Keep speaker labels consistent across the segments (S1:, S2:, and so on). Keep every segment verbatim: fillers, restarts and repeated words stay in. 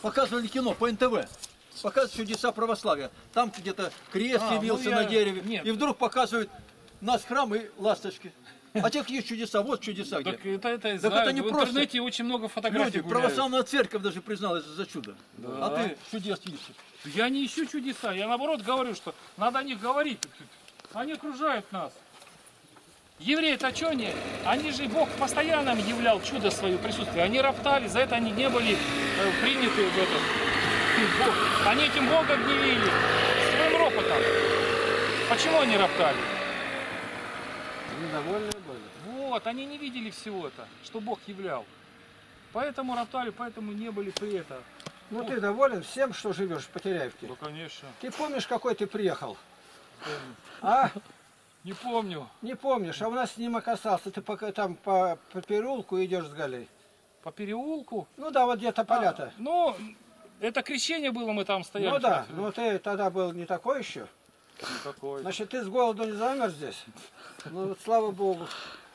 S1: Показывали кино по эн тэ вэ. Показывают чудеса православия. Там где-то крест
S2: А,
S1: явился
S2: ну я...
S1: на дереве.
S2: Нет.
S1: И вдруг показывают наш храм и ласточки. А тех есть чудеса, вот чудеса где.
S2: Так это, это,
S1: Так
S2: знаю.
S1: это не
S2: В
S1: просто.
S2: интернете очень много фотографий
S1: Люди,
S2: гуляют.
S1: православная церковь даже призналась за чудо.
S2: Да.
S1: А ты чудес ищешь.
S2: Я не ищу чудеса, я наоборот говорю, что надо о них говорить. Они окружают нас. Евреи-то что они? Они же, Бог постоянно им являл чудо свое присутствие. Они роптали, за это они не были э, приняты в этот Бог. Они этим Бога гневили своим ропотом. Почему они роптали?
S3: Недовольные были.
S2: Вот, они не видели всего это, что Бог являл. Поэтому роптали, поэтому не были при этом.
S3: Ну ты доволен всем, что живешь в Потеряевке?
S2: Ну, конечно.
S3: Ты помнишь, какой ты приехал? А?
S2: Не помню.
S3: Не помнишь, а у нас снимок остался. Ты пока там по, по переулку идешь с Галей.
S2: По переулку?
S3: Ну да, вот где-то поля-то.
S2: А, ну, это крещение было, мы там стояли.
S3: Ну да, но ты тогда был не такой еще.
S2: Никакой.
S3: Значит, ты с голоду не замерз здесь? Ну вот слава Богу.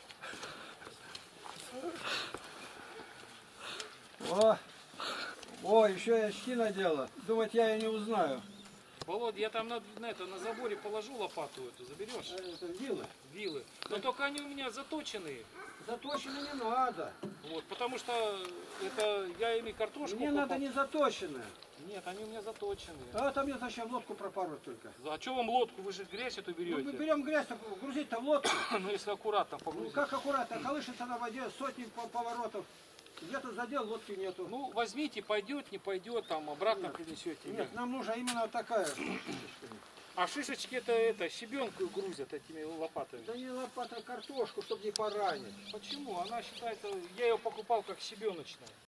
S3: О, о, еще я очки надела. Думать я и не узнаю.
S2: Володя, я там на, на, это, на заборе положу лопату эту, заберешь?
S3: Это вилы.
S2: Вилы. Но только они у меня заточенные.
S3: Заточенные не надо.
S2: Вот, потому что это я ими картошку.
S3: Мне
S2: попал.
S3: надо не заточенные.
S2: Нет, они у меня заточенные.
S3: А там мне зачем лодку пропороть только?
S2: А что вам лодку? Вы же грязь эту
S3: Ну,
S2: берете.
S3: мы берем грязь, так грузить-то в лодку.
S2: Ну, если аккуратно
S3: Ну
S2: погрузить.
S3: как аккуратно, колышется на воде, сотни поворотов. Где-то задел, лодки нету.
S2: Ну, возьмите, пойдет, не пойдет, там обратно принесете.
S3: Нет, нам нужна именно вот такая.
S2: А шишечки это, это щебенку грузят этими лопатами.
S3: Да не лопата, картошку, чтобы не поранить.
S2: Почему? Она считается, я ее покупал как щебеночная.